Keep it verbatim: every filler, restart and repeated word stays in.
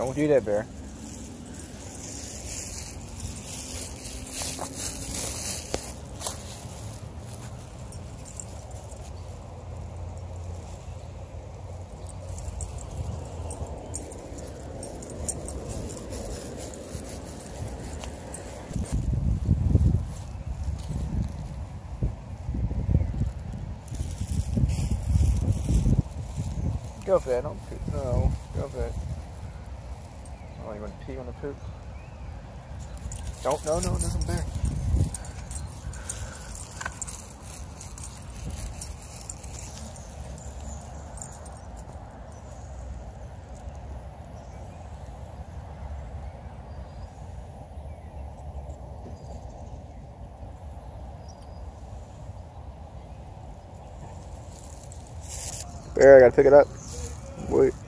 Don't do that, bear. Go for that, don't poop. No, go for it. Oh, you want to pee on the poop? Don't, no, no, there's some bear. Bear, I gotta pick it up. Wait.